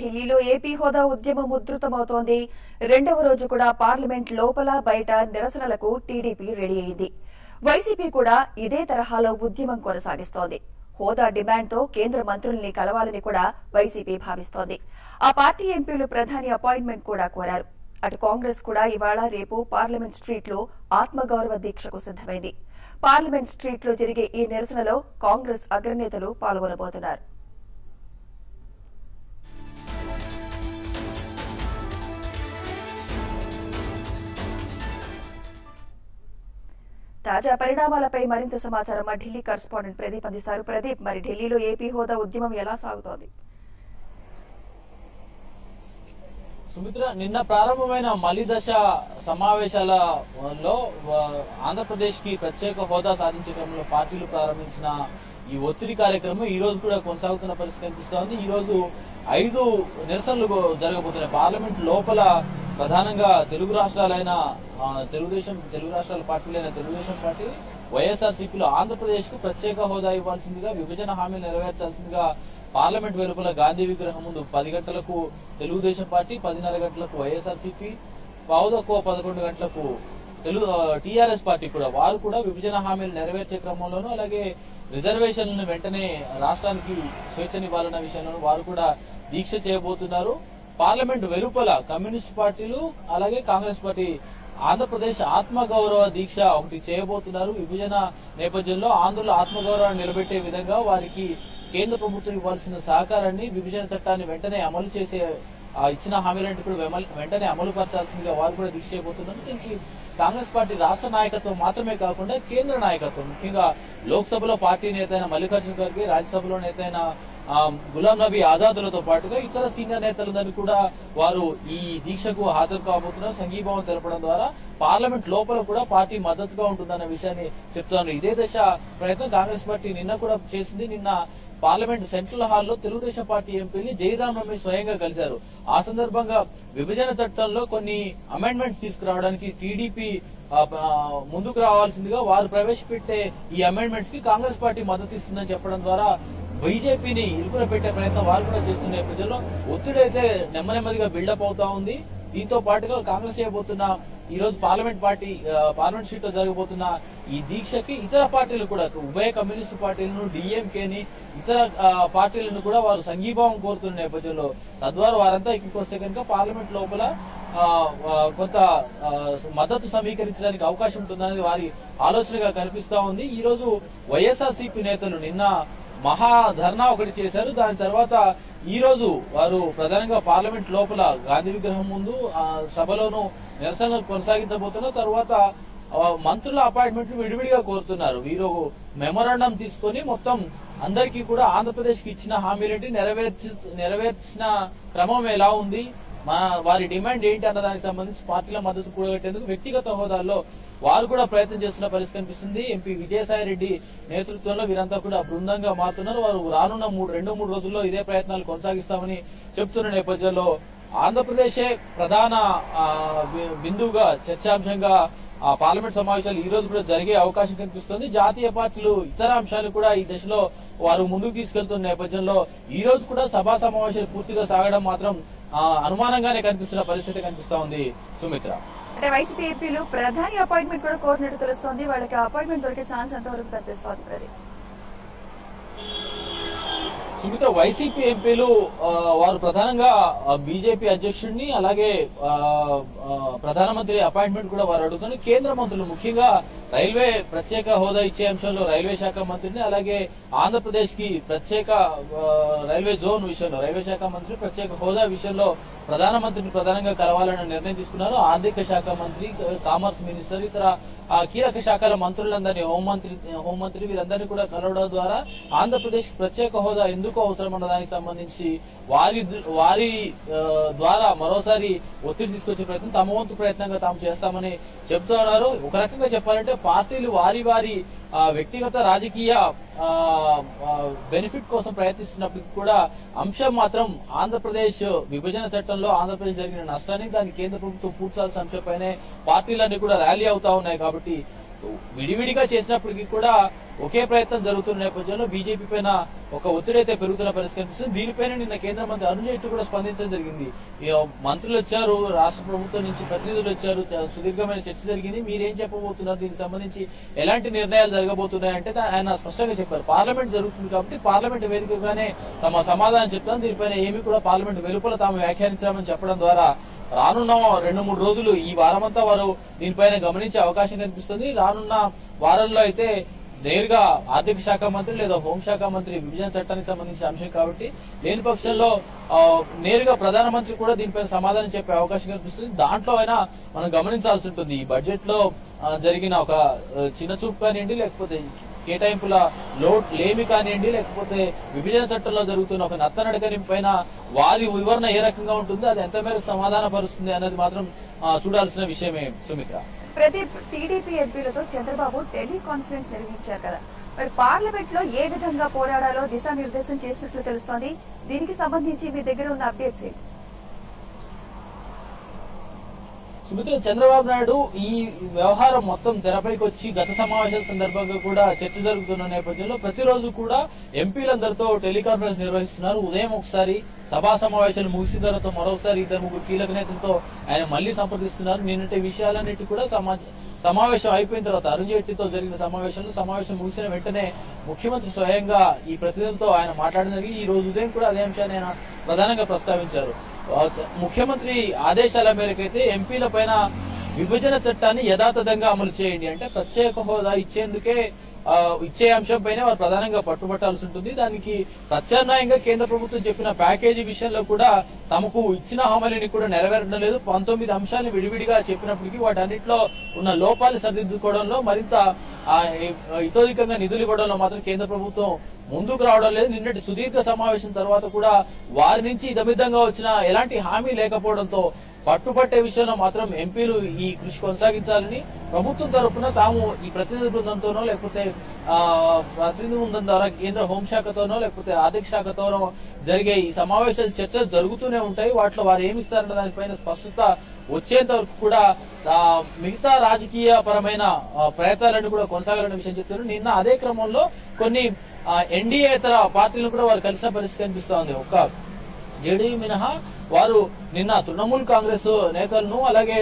ఢిల్లీలో ఏపీ హోదా ఉద్యమం ఉధృతమవుతోంది. రెండవ రోజు కూడా పార్లమెంట్ లోపల బయట నిరసనలకు టీడీపీ రెడీ అయింది. వైసీపీ కూడా ఇదే తరహాలో ఉద్యమం కొనసాగిస్తోంది. హోదా డిమాండ్తో కేంద్ర మంత్రుల్ని కలవాలని కూడా వైసీపీ భావిస్తోంది. ఆ పార్టీ ఎంపీలు ప్రధాని అపాయింట్మెంట్ కూడా కోరారు. అటు కాంగ్రెస్ కూడా ఇవాళ రేపు పార్లమెంట్ స్ట్రీట్లో ఆత్మగౌరవ దీక్షకు సిద్దమైంది. పార్లమెంట్ స్ట్రీట్లో జరిగే ఈ నిరసనలో కాంగ్రెస్ అగ్రనేతలు పాల్గొనబోతున్నారు. తాజా పరిణామాలపై మరింత సమాచారం మా ఢిల్లీ కరెస్పాండెంట్ ప్రదీప్ అందిస్తారు. ప్రదీప్, మరి ఢిల్లీలో ఏపీ హోదా ఉద్యమం ఎలా సాగుతోంది? సుమిత్ర, నిన్న ప్రారంభమైన మలి దశ సమావేశాలలో ఆంధ్రప్రదేశ్ కి ప్రత్యేక హోదా సాధించే క్రమంలో పార్టీలు ప్రారంభించిన ఈ ఒత్తిడి కార్యక్రమం ఈ రోజు కూడా కొనసాగుతున్న పరిస్థితి కనిపిస్తోంది. ఈ రోజు 5 నిరసనలు జరగబోతున్నాయి. పార్లమెంట్ లోపల ప్రధానంగా తెలుగు రాష్ట్రాల పార్టీలైన తెలుగుదేశం పార్టీ, వైఎస్ఆర్సీపీలో ఆంధ్రప్రదేశ్ కు ప్రత్యేక హోదా ఇవ్వాల్సిందిగా, విభజన హామీలు నెరవేర్చాల్సిందిగా పార్లమెంట్ వెలుపల గాంధీ విగ్రహం ముందు 10 గంటలకు తెలుగుదేశం పార్టీ, 10:30 గంటలకు వైఎస్ఆర్సీపీ, 11 గంటలకు టీఆర్ఎస్ పార్టీ వారు కూడా విభజన హామీలు నెరవేర్చే క్రమంలోనూ, అలాగే రిజర్వేషన్లను వెంటనే రాష్ట్రానికి స్వేచ్ఛనివ్వాలన్న విషయంలోనూ వారు కూడా దీక్ష చేయబోతున్నారు. పార్లమెంట్ వెలుపల కమ్యూనిస్ట్ పార్టీలు అలాగే కాంగ్రెస్ పార్టీ ఆంధ్రప్రదేశ్ ఆత్మగౌరవ దీక్ష ఒకటి చేయబోతున్నారు. విభజన నేపథ్యంలో ఆంధ్రుల ఆత్మగౌరవాన్ని నిలబెట్టే విధంగా వారికి కేంద్ర ప్రభుత్వం ఇవ్వాల్సిన సహకారాన్ని, విభజన చట్టాన్ని వెంటనే అమలు చేసే ఇచ్చిన హామీలను కూడా వెంటనే అమలు పరచాల్సిందిగా వారు కూడా దీక్ష చేయబోతున్నారు. దీనికి కాంగ్రెస్ పార్టీ రాష్ట్ర నాయకత్వం మాత్రమే కాకుండా కేంద్ర నాయకత్వం, ముఖ్యంగా లోక్సభలో పార్టీ నేత అయిన మల్లికార్జున ఖర్గే, రాజ్యసభలో నేత అయిన గులాం నబీ ఆజాద్లతో పాటుగా ఇతర సీనియర్ నేతలందరూ కూడా వారు ఈ దీక్షకు హాజరు కాబోతున్నారు. సంఘీభావం తెలపడం ద్వారా పార్లమెంట్ లోపల కూడా పార్టీ మద్దతుగా ఉంటుందన్న విషయాన్ని చెప్తున్నారు. ఇదే దశ ప్రయత్నం కాంగ్రెస్ పార్టీ నిన్న కూడా చేసింది. నిన్న పార్లమెంట్ సెంట్రల్ హాల్లో తెలుగుదేశం పార్టీ ఎంపీని జయరాం రమేష్ స్వయంగా కలిశారు. ఆ సందర్భంగా విభజన చట్టంలో కొన్ని అమెండ్మెంట్స్ తీసుకురావడానికి టీడీపీ ముందుకు రావాల్సిందిగా, వారు ప్రవేశపెట్టే ఈ అమెండ్మెంట్స్ కి కాంగ్రెస్ పార్టీ మద్దతు ఇస్తుందని చెప్పడం ద్వారా బీజేపీని ఇరుకున పెట్టే ప్రయత్నం వారు కూడా చేస్తున్న నేపథ్యంలో ఒత్తిడి అయితే నెమ్మదిగా బిల్డప్ అవుతా ఉంది. దీంతో పాటుగా కాంగ్రెస్ చేయబోతున్న ఈ రోజు పార్లమెంట్ సీట్ లో జరగబోతున్న ఈ దీక్షకి ఇతర పార్టీలు కూడా, ఉభయ కమ్యూనిస్టు పార్టీలను, డిఎంకేని, ఇతర పార్టీలను కూడా వారు సంఘీభావం కోరుతున్న నేపథ్యంలో తద్వారా వారంతా ఇక్కడికి వస్తే కనుక పార్లమెంట్ లోపల కొంత మద్దతు సమీకరించడానికి అవకాశం ఉంటుందనేది వారి ఆలోచనగా కనిపిస్తా ఉంది. ఈ రోజు వైఎస్ఆర్సీపీ నేతలు నిన్న మహా ధర్నా ఒకటి చేశారు. దాని తర్వాత ఈ రోజు వారు ప్రధానంగా పార్లమెంట్ లోపల గాంధీ విగ్రహం ముందు సభలోనూ నిరసనలు కొనసాగించబోతున్నారు. తర్వాత మంత్రుల అపాయింట్మెంట్లు విడివిడిగా కోరుతున్నారు. వీరు మెమోరాండం తీసుకుని మొత్తం అందరికీ కూడా ఆంధ్రప్రదేశ్ కి ఇచ్చిన హామీలేంటి, నెరవేర్చిన క్రమం ఎలా ఉంది, వారి డిమాండ్ ఏంటి అన్న దానికి సంబంధించి పార్టీల మద్దతు కూడగట్టేందుకు వ్యక్తిగత హోదాల్లో వారు కూడా ప్రయత్నం చేస్తున్న పరిస్థితి కనిపిస్తుంది. ఎంపీ విజయసాయి రెడ్డి నేతృత్వంలో వీరంతా కూడా బృందంగా మారుతున్నారు. వారు రానున్న 2-3 రోజుల్లో ఇదే ప్రయత్నాలు కొనసాగిస్తామని చెప్తున్న నేపథ్యంలో ఆంధ్రప్రదేశే ప్రధాన బిందువుగా, చర్చాంశంగా పార్లమెంట్ సమావేశాలు ఈ రోజు కూడా జరిగే అవకాశం కనిపిస్తుంది. జాతీయ పార్టీలు ఇతర అంశాలు కూడా ఈ దశలో వారు ముందుకు తీసుకెళ్తున్న నేపథ్యంలో ఈ రోజు కూడా సభా సమావేశాలు పూర్తిగా సాగడం మాత్రం అనుమానంగానే కనిపిస్తున్న పరిస్థితి కనిపిస్తా ఉంది. సుమిత్ర, అంటే వైసీపీ ఎంపీలు ప్రధాని అపాయింట్మెంట్ కూడా కోరినట్టు తెలుస్తోంది. వాళ్ళకి అపాయింట్మెంట్ దొరికే ఛాన్స్ ఎంతవరకు కనిపిస్తోంది ప్రదీప్? సుమిత్ర, వైసీపీ ఎంపీలు వారు ప్రధానంగా బీజేపీ అధ్యక్షుడిని అలాగే ప్రధానమంత్రి అపాయింట్మెంట్ కూడా వారు అడుగుతున్నారు. కేంద్ర మంత్రులు, ముఖ్యంగా రైల్వే ప్రత్యేక హోదా ఇచ్చే అంశంలో రైల్వే శాఖ మంత్రిని, అలాగే ఆంధ్రప్రదేశ్ కి ప్రత్యేక రైల్వే జోన్ విషయంలో రైల్వే శాఖ మంత్రి ప్రత్యేక హోదా విషయంలో ప్రధానమంత్రిని ప్రధానంగా కలవాలన్న నిర్ణయం తీసుకున్నారు. ఆర్థిక శాఖ మంత్రి, కామర్స్ మినిస్టర్, ఇతర కీలక శాఖల మంత్రులందరినీ, హోంమంత్రి వీరందరినీ కూడా కలవడం ద్వారా ఆంధ్రప్రదేశ్ కి ప్రత్యేక హోదా ఎందుకు అవసరం అన్న దానికి సంబంధించి వారి ద్వారా మరోసారి ఒత్తిడి తీసుకొచ్చే ప్రయత్నం తమ వంతు ప్రయత్నంగా తాము చేస్తామని చెబుతూ ఉన్నారు. ఒక రకంగా చెప్పాలంటే పార్టీలు వారి వ్యక్తిగత రాజకీయ బెనిఫిట్ కోసం ప్రయత్నిస్తున్నప్పటికీ కూడా అంశం మాత్రం ఆంధ్రప్రదేశ్ విభజన చట్టంలో ఆంధ్రప్రదేశ్ జరిగిన నష్టాన్ని, దాన్ని కేంద్ర ప్రభుత్వం పూడ్చాల్సిన అంశంపైనే పార్టీలన్నీ కూడా ర్యాలీ అవుతా ఉన్నాయి. కాబట్టి విడివిడిగా చేసినప్పటికీ కూడా ఒకే ప్రయత్నం జరుగుతున్న నేపథ్యంలో బీజేపీ పైన ఒక ఒత్తిడి అయితే పెరుగుతున్న పరిస్థితి కనిపిస్తుంది. దీనిపైన నిన్న కేంద్ర మంత్రి అరుణ్ జైట్లీ కూడా స్పందించడం జరిగింది. మంత్రులు వచ్చారు, రాష్ట్ర ప్రభుత్వం నుంచి ప్రతినిధులు వచ్చారు, సుదీర్ఘమైన చర్చ జరిగింది, మీరేం చెప్పబోతున్నారు, దీనికి సంబంధించి ఎలాంటి నిర్ణయాలు జరగబోతున్నాయంటే ఆయన స్పష్టంగా చెప్పారు. పార్లమెంట్ జరుగుతుంది కాబట్టి పార్లమెంట్ వేదికగానే తమ సమాధానం చెప్తాను, దీనిపైన ఏమీ కూడా పార్లమెంట్ వెలుపల తాము వ్యాఖ్యానించామని చెప్పడం ద్వారా రానున్న 2-3 రోజులు ఈ వారమంతా వారు దీనిపైన గమనించే అవకాశం కనిపిస్తుంది. రానున్న వారంలో అయితే నేరుగా ఆర్థిక శాఖ మంత్రి లేదా హోంశాఖ మంత్రి విభజన చట్టానికి సంబంధించిన అంశం కాబట్టి లేని పక్షంలో నేరుగా ప్రధానమంత్రి కూడా దీనిపైన సమాధానం చెప్పే అవకాశం కనిపిస్తుంది. దాంట్లో అయినా మనం గమనించాల్సి ఉంటుంది. ఈ బడ్జెట్ లో జరిగిన ఒక చిన్న చూపు కానివ్వండి, లేకపోతే కేటాయింపుల లేమి కానివ్వండి, లేకపోతే విభజన చట్టంలో జరుగుతున్న ఒక నత్తనడకని పైన వారి వివరణ ఏ రకంగా ఉంటుంది, అది ఎంత మేరకు సమాధాన పరుస్తుంది అనేది మాత్రం చూడాల్సిన విషయమే సుమిత్ర. ప్రదీప్, టీడీపీ ఎంపీలతో చంద్రబాబు టెలికాన్ఫరెన్స్ నిర్వహించారు కదా, మరి పార్లమెంట్ లో ఏ విధంగా పోరాడాలో దిశానిర్దేశం చేసినట్లు తెలుస్తోంది. దీనికి సంబంధించి మీ దగ్గర ఉన్న అప్డేట్స్ ఏంటి? సుమిత్ర, చంద్రబాబు నాయుడు ఈ వ్యవహారం మొత్తం తెరపైకి వచ్చి గత సమావేశాల సందర్భంగా కూడా చర్చ జరుగుతున్న నేపథ్యంలో ప్రతిరోజు కూడా ఎంపీలందరితో టెలికాన్ఫరెన్స్ నిర్వహిస్తున్నారు. ఉదయం ఒకసారి సభా సమావేశాలు ముగిసిన తర్వాత మరోసారి 2-3 కీలక నేతలతో ఆయన మళ్లీ సంప్రదిస్తున్నారు. నిన్నటి విషయాలన్నిటి కూడా సమావేశం అయిపోయిన తర్వాత అరుణ్ జైట్లీతో జరిగిన సమావేశం ముగిసిన వెంటనే ముఖ్యమంత్రి స్వయంగా ఈ ప్రతినిధులతో ఆయన మాట్లాడిన జరిగి ఈ రోజు ఉదయం కూడా అదే అంశాన్ని ఆయన ప్రధానంగా ప్రస్తావించారు. ముఖ్యమంత్రి ఆదేశాల మేరకు అయితే ఎంపీల పైన విభజన చట్టాన్ని యథాతథంగా అమలు చేయండి అంటే ప్రత్యేక హోదా ఇచ్చే అంశంపైనే వారు ప్రధానంగా పట్టుబట్టాల్సి ఉంటుంది. దానికి ప్రత్యామ్నాయంగా కేంద్ర ప్రభుత్వం చెప్పిన ప్యాకేజీ విషయంలో కూడా తమకు ఇచ్చిన హామీలని కూడా నెరవేరడం లేదు. 19 అంశాలను విడివిడిగా చెప్పినప్పటికీ వాటన్నిటిలో ఉన్న లోపాలు సరిదిద్దుకోవడంలో మరింత ఇతోధికంగా నిధులు ఇవ్వడంలో మాత్రం కేంద్ర ప్రభుత్వం ముందుకు రావడం లేదు. నిన్నటి సుదీర్ఘ సమావేశం తర్వాత కూడా వారి నుంచి ఇదమిద్దంగా వచ్చిన ఎలాంటి హామీ లేకపోవడంతో పట్టుపట్టే విషయంలో మాత్రం ఎంపీలు ఈ కృషి కొనసాగించాలని ప్రభుత్వం తరఫున తాము ఈ ప్రతినిధి బృందంతోనో లేకపోతే ప్రతినిధి బృందం ద్వారా కేంద్ర హోంశాఖతోనో లేకపోతే ఆర్థిక శాఖతోనో జరిగే ఈ సమావేశాలు చర్చలు జరుగుతూనే ఉంటాయి. వాటిలో వారు ఏమిస్తారన్న దానిపైన స్పష్టత వచ్చేంత వరకు కూడా మిగతా రాజకీయ పరమైన ప్రయత్నాలను కూడా కొనసాగాలనే విషయం చెప్తారు. నిన్న అదే క్రమంలో కొన్ని ఎన్డీఏతర పార్టీలను కూడా వారు కలిసిన పరిస్థితి కనిపిస్తోంది. ఒక్క జేడీయూ మినహా వారు నిన్న తృణమూల్ కాంగ్రెస్ నేతలను అలాగే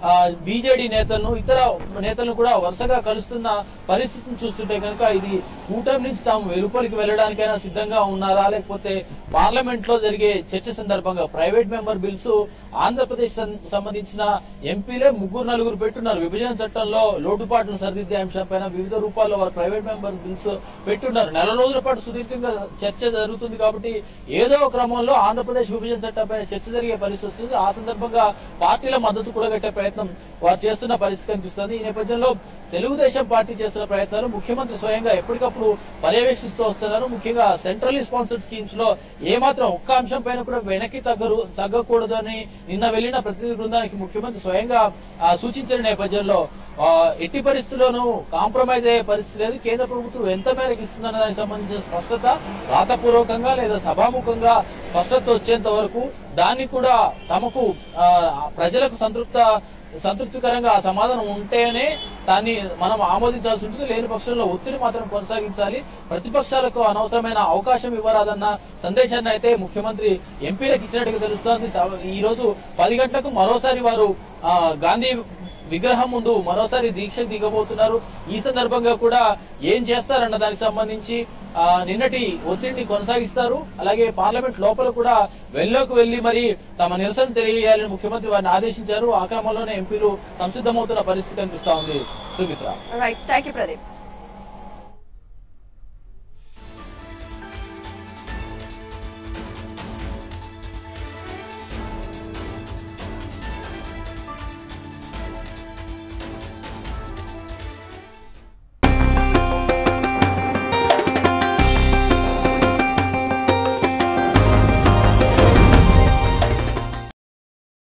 బీజేడీ నేతలను ఇతర నేతలను కూడా వరుసగా కలుస్తున్న పరిస్థితిని చూస్తుంటే కనుక ఇది కూటమి నుంచి తాము వెలుపలికి వెళ్లడానికైనా సిద్ధంగా ఉన్నారా, లేకపోతే పార్లమెంట్ లో జరిగే చర్చ సందర్భంగా ప్రైవేట్ మెంబర్ బిల్స్ ఆంధ్రప్రదేశ్ సంబంధించిన ఎంపీలే 3-4 పెట్టున్నారు. విభజన చట్టంలో లోటుపాట్లు సరిదిద్దే అంశంపైన వివిధ రూపాల్లో వారు ప్రైవేట్ మెంబర్ బిల్స్ పెట్టున్నారు. 4 రోజుల పాటు సుదీర్ఘంగా చర్చ జరుగుతుంది కాబట్టి ఏదో క్రమంలో ఆంధ్రప్రదేశ్ విభజన చట్టంపైన చర్చ జరిగే పరిస్థితి వస్తుంది. ఆ సందర్భంగా పార్టీల మద్దతు కూడా గట్టే ప్రయత్నం వారు చేస్తున్న పరిస్థితి కనిపిస్తుంది. ఈ నేపథ్యంలో తెలుగుదేశం పార్టీ చేస్తున్న ప్రయత్నాలు ముఖ్యమంత్రి స్వయంగా ఎప్పటికప్పుడు పర్యవేక్షిస్తూ వస్తున్నారు. ముఖ్యంగా సెంట్రల్లీ స్పాన్సర్డ్ స్కీమ్స్ లో ఏమాత్రం ఒక్క అంశం పైన కూడా వెనక్కి తగ్గకూడదు అని నిన్న వెళ్లిన ప్రతినిధి బృందానికి ముఖ్యమంత్రి స్వయంగా సూచించిన నేపథ్యంలో ఎట్టి పరిస్థితుల్లోనూ కాంప్రమైజ్ అయ్యే పరిస్థితి లేదు. కేంద్ర ప్రభుత్వం ఎంత మేరకు ఇస్తుందన్న దానికి సంబంధించిన స్పష్టత రాతపూర్వకంగా లేదా సభాముఖంగా స్పష్టత వచ్చేంత వరకు దాన్ని కూడా తమకు ప్రజలకు సంతృప్తికరంగా ఆ సమాధానం ఉంటేనే దాన్ని మనం ఆమోదించాల్సి ఉంటుంది. లేని పక్షంలో ఒత్తిడి మాత్రం కొనసాగించాలి. ప్రతిపక్షాలకు అనవసరమైన అవకాశం ఇవ్వరాదన్న సందేశాన్ని అయితే ముఖ్యమంత్రి ఎంపీలకు ఇచ్చినట్టుగా తెలుస్తోంది. ఈ రోజు 10 గంటలకు మరోసారి వారు గాంధీ విగ్రహం ముందు మరోసారి దీక్షకు దిగబోతున్నారు. ఈ సందర్భంగా కూడా ఏం చేస్తారన్న దానికి సంబంధించి నిన్నటి ఒత్తిడిని కొనసాగిస్తారు. అలాగే పార్లమెంట్ లోపల కూడా వెల్లోకి వెళ్లి మరి తమ నిరసన తెలియజేయాలని ముఖ్యమంత్రి వారిని ఆదేశించారు. ఆ క్రమంలోనే ఎంపీలు సంసిద్ధమవుతున్న పరిస్థితి కనిపిస్తా ఉంది. Sumitra, right, thank you Pradeep.